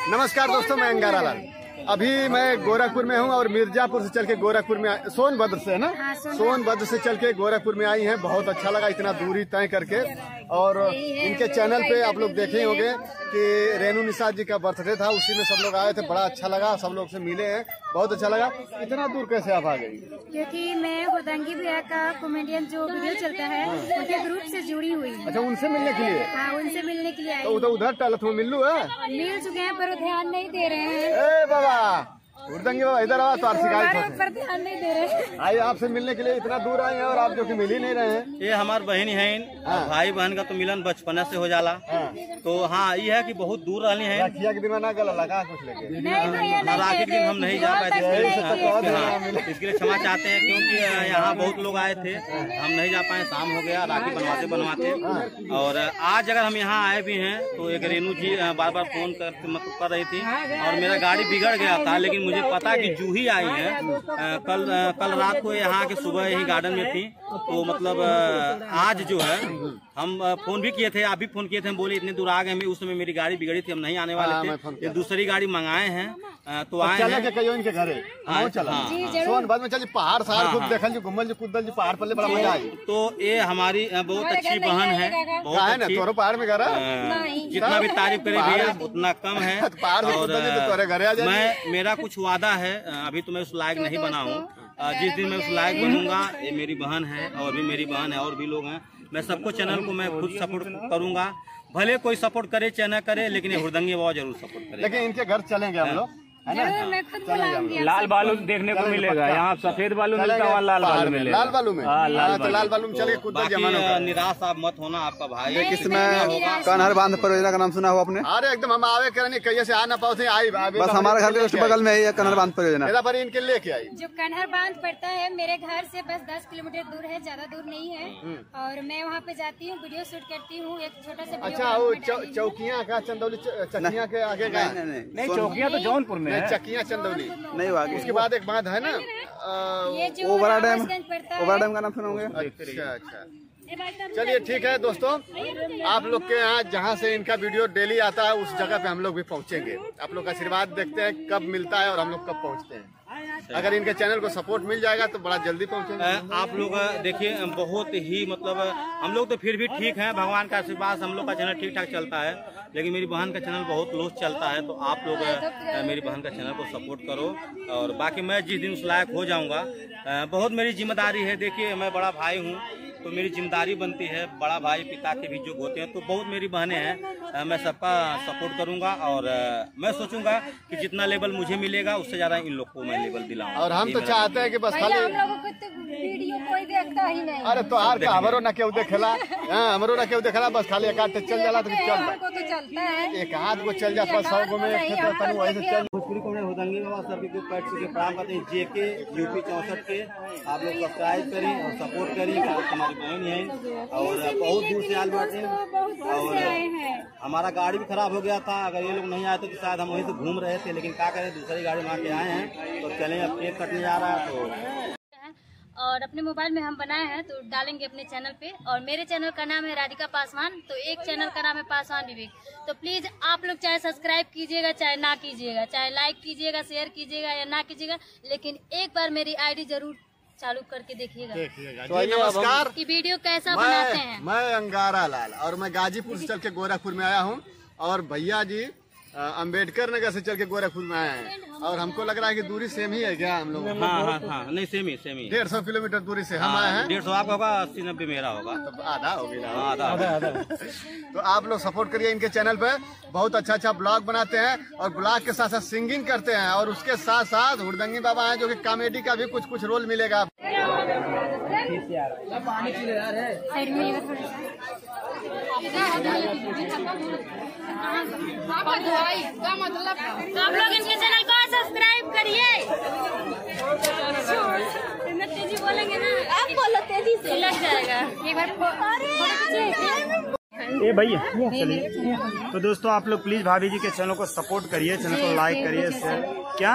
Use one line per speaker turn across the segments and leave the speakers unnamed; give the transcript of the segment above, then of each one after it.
नमस्कार दोस्तों, मैं अंगारा लाल। अभी मैं गोरखपुर में हूँ और मिर्जापुर से चल के गोरखपुर में सोनभद्र से है ना, सोनभद्र से चल के गोरखपुर में आई हैं। बहुत अच्छा लगा इतना दूरी तय करके। और इनके चैनल पे आप लोग देखे होंगे कि रेणु निषाद जी का बर्थडे था, उसी में सब लोग आए थे। बड़ा अच्छा लगा, सब लोग से मिले हैं, बहुत अच्छा लगा। इतना दूर कैसे आप आ गई?
क्योंकि मैं हुरदंगी भैया का कॉमेडियन जो वीडियो चलता है उनके ग्रुप से जुड़ी हुई।
अच्छा, उनसे मिलने के लिए?
हाँ, उनसे मिलने के लिए आई।
तो उधर टलत में मिल
चुके हैं पर ध्यान नहीं दे रहे हैं।
ए बाबा हुरदंगी बाबा इधर आओ, तो शिकायत
पर ध्यान नहीं दे रहे।
आई आपसे मिलने के लिए इतना दूर आए हैं और आप जो कि मिल ही नहीं रहे हैं।
ये हमार बहन है, भाई बहन का तो मिलन बचपन से हो जाला। तो हाँ, ये है कि बहुत दूर रहनी है।
राखिया के दिन ना गला लगा कुछ लेके
राखी के दिन हम नहीं जा पाए थे, इसके लिए क्षमा चाहते हैं। क्योंकि यहाँ बहुत लोग आए थे, हम नहीं जा पाए, शाम हो गया, राखी बनवाते। और आज अगर हम यहाँ आए भी हैं तो एक रेणु जी बार बार फोन कर रही थी और मेरा गाड़ी बिगड़ गया था। लेकिन मुझे पता कि जूही आई है, कल रात को यहाँ के सुबह यही गार्डन में थी। तो मतलब आज जो है हम फोन भी किए थे, आप भी फोन किए थे, हम बोले इतने दूर आ गए। उस समय मेरी गाड़ी बिगड़ी थी, हम नहीं आने वाले थे। ये दूसरी गाड़ी मंगाए हैं तो आए हैं।
कहियो इनके घरे सोनभद्र में चलिए, पहाड़ सार खूब देखल जी, घुमल जी, कूदल जी, पहाड़ पर बड़ा मजा आई।
तो ये हमारी बहुत अच्छी बहन है, बहुत अच्छी।
तोरो पहाड़ में घर
जितना भी तारीफ करे भैया उतना कम है। और मेरा कुछ वादा है, अभी तो मैं उस लायक नहीं बना हूँ। जिस दिन मैं उस लायक बनूंगा, ये मेरी बहन है और भी मेरी बहन है और भी लोग हैं, मैं सबको चैनल को मैं खुद सपोर्ट करूंगा। भले कोई सपोर्ट करे चाहे न करे, लेकिन ये हुरदंगी बहुत जरूर सपोर्ट करे।
लेकिन इनके घर चलेंगे हम लोग,
मैं खुद बुलाऊंगी।
लाल बालू देखने को मिलेगा, यहाँ सफेद बालू मिलता है, लाल बालू मिलेगा।
लाल बालू में? तो लाल बालू में चले कूद।
निराश आप मत होना, आपका भाई
किसमें कन्हर बांध परियोजना का नाम सुना हो आपने? अरे एकदम हम आवे करने कहीं से आ ना पाओ थे, आई बस हमारे घर के बगल में है कन्हर बांध परियोजना। पर इनके लेके आई
जो कन्हर बांध पड़ता है मेरे घर से बस 10 किलोमीटर दूर है, ज्यादा दूर नहीं है। और मैं वहाँ पे जाती हूँ, वीडियो शूट करती हूँ, एक छोटा सा।
अच्छा, वो चौकिया का चंदौली चकिया के आगे का?
नहीं, चौकिया तो जौनपुर में है,
चकिया चंदौली नहीं हुआ। उसके बाद एक बांध है ना,
ओवरा डैम
का नाम सुना होंगे? अच्छा, चलिए ठीक है दोस्तों, आप लोग के यहाँ जहाँ से इनका वीडियो डेली आता है उस जगह पे हम लोग भी पहुँचेंगे। आप लोग का आशीर्वाद देखते हैं कब मिलता है और हम लोग कब पहुँचते हैं। अगर इनके चैनल को सपोर्ट मिल जाएगा तो बड़ा जल्दी पहुँचेंगे।
आप लोग देखिए, बहुत ही मतलब हम लोग तो फिर भी ठीक हैं, भगवान का आशीर्वाद, हम लोग का चैनल ठीक ठाक चलता है। लेकिन मेरी बहन का चैनल बहुत लॉस चलता है, तो आप लोग मेरी बहन का चैनल को सपोर्ट करो। और बाकी मैं जिस दिन उस लायक हो जाऊंगा, बहुत मेरी जिम्मेदारी है। देखिए, मैं बड़ा भाई हूँ तो मेरी जिम्मेदारी बनती है, बड़ा भाई पिता के भी जो होते हैं, तो बहुत मेरी बहनें हैं, मैं सबका सपोर्ट करूंगा। और मैं सोचूंगा कि जितना लेवल मुझे मिलेगा उससे ज्यादा इन लोग को मैं लेवल दिलाऊं।
और हम तो चाहते हैं कि बस खाली
हम लोगों को तो वीडियो कोई देखता ही नहीं।
अरे तो हमारो ना क्यों देखेला, हमारो ना क्यों देखेला, बस खाली एक आध चल जाला तो
चलता है, एक
आध को चल जाता 100 गो में चल।
भोजपुरी को हुरदंगी बाबा सभी को पैर छू के प्रणाम करते हैं। जेके यूपी 64 के आप लोग सब्सक्राइब करें और सपोर्ट करें, हमारी बहन है और बहुत दूर से आल बाटे। और हमारा गाड़ी भी खराब हो गया था, अगर ये लोग नहीं आए तो शायद हम वहीं से घूम रहे थे। लेकिन क्या करें, दूसरी गाड़ी मार के आए हैं, तो चलें, अब केक कटने जा रहा है। तो
और अपने मोबाइल में हम बनाए हैं तो डालेंगे अपने चैनल पे। और मेरे चैनल का नाम है राधिका पासवान, तो एक चैनल का नाम है पासवान विवेक। तो प्लीज आप लोग चाहे सब्सक्राइब कीजिएगा चाहे ना कीजिएगा, चाहे लाइक कीजिएगा, शेयर कीजिएगा या ना कीजिएगा, लेकिन एक बार मेरी आईडी जरूर चालू करके देखिएगा।
तो नमस्कार,
कि वीडियो कैसा बनाते हैं।
मैं अंगारा लाल और मैं गाजीपुर से चल के गोरखपुर में आया हूँ। और भैया जी अम्बेडकर नगर से चल के गोरखपुर में आए हैं। और हमको लग रहा है कि दूरी सेम ही है क्या हम लोग?
हाँ, नहीं सेम ही
150 किलोमीटर दूरी से हम आए हैं।
150 आपका होगा, 80-90 मेरा होगा,
तो आधा होगी ना?
आधा।
तो आप लोग सपोर्ट करिए इनके चैनल पे, बहुत अच्छा ब्लॉग बनाते हैं और ब्लॉग के साथ साथ सिंगिंग करते हैं। और उसके साथ साथ हुरदंगी बाबा हैं जो कि कॉमेडी का भी कुछ रोल मिलेगा।
आप लोग इनके चैनल को सब्सक्राइब करिए। तेजी बोलेंगे ना, आप बोलो तेजी से, लग जाएगा एक बार।
ए भैया चलिए। तो दोस्तों आप लोग प्लीज भाभी जी के चैनल को सपोर्ट करिए, चैनल को लाइक करिए, शेयर। क्या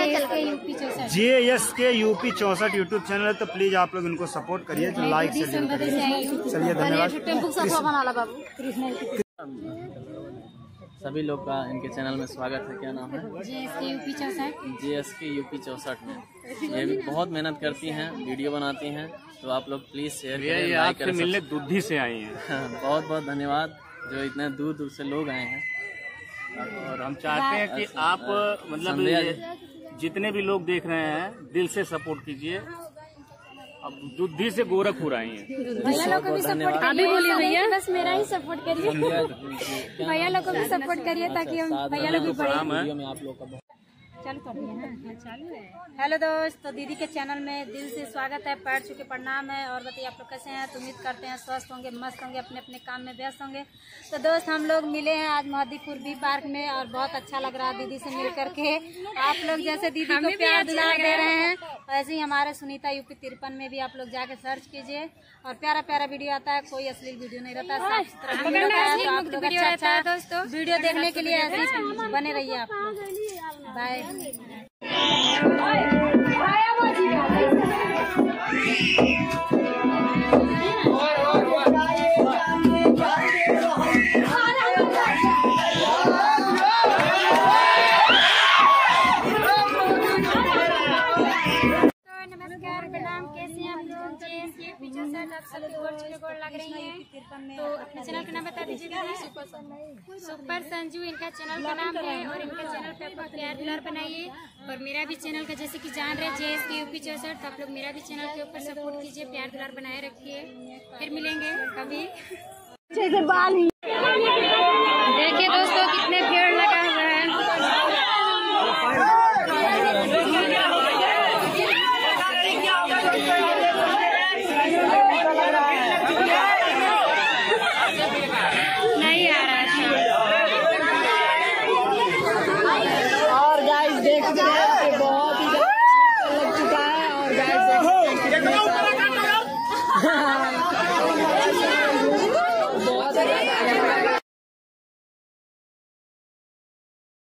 JS के यूपी 64 यूट्यूब चैनल है, तो प्लीज आप लोग इनको सपोर्ट करिए, जो लाइक शेयर करिए। चलिए धन्यवाद।
सभी लोग का इनके चैनल में स्वागत है। क्या नाम है?
JSK UP 64।
JSK UP 64 में ये भी बहुत मेहनत करती हैं, वीडियो बनाती हैं, तो आप लोग प्लीज शेयर करें, लाइक करें।
मिलने दुद्धि से आई हैं।
बहुत बहुत धन्यवाद जो इतने दूर दूर से लोग आए हैं।
और हम चाहते हैं कि आप मतलब जितने भी लोग देख रहे हैं दिल से सपोर्ट कीजिए। अब दुद्धि से गोरखपुर आई हैं।
भैया लोग को भी सपोर्ट करिए भैया, बस मेरा ही सपोर्ट करिए। भैया लोग को भी सपोर्ट करिए ताकि हम भैया लोग भी बढ़े।
आप लोग का
चालू है। हेलो दोस्त, तो दीदी के चैनल में दिल से स्वागत है, पैर छू के प्रणाम है। और बताइए आप लोग कैसे हैं? तो उम्मीद करते हैं स्वस्थ होंगे, मस्त होंगे, अपने अपने काम में व्यस्त होंगे। तो दोस्त हम लोग मिले हैं आज मोहद्दीपुर बी पार्क में और बहुत अच्छा लग रहा है दीदी से मिल करके। आप लोग जैसे दीदी को प्यार दुलार दे रहे हैं वैसे ही हमारे सुनीता UP 53 में भी आप लोग जाके सर्च कीजिए और प्यारा प्यारा वीडियो आता है, कोई अश्लील वीडियो नहीं रहता है, साफ सुथरा वीडियो रहता है। तो आप लोग अच्छा वीडियो देखने के लिए ऐसे ही बने रहिए आप लोग। बाय।
नमस्कार, प्रणाम, कैसे हैं आप लोग? JSK UP 64 आप सभी गोड़ लग रही हैं। तो अपने चैनल का नाम बता दीजिए। सुपर संजू इनका चैनल का नाम है और इनका चैनल पे आप प्यार दुलार बनाइए। और मेरा भी चैनल का जैसे कि जान रहे JSK UP 64, तो आप लोग मेरा भी चैनल के ऊपर सपोर्ट कीजिए, प्यार दुलार बनाए रखिए। फिर मिलेंगे कभी। देखिए दोस्तों कितने भीड़ लगा हुआ है। नहीं आ रहा
और गाइस देख रहे हैं कि बहुत ही लग चुका है। और गाइस बहुत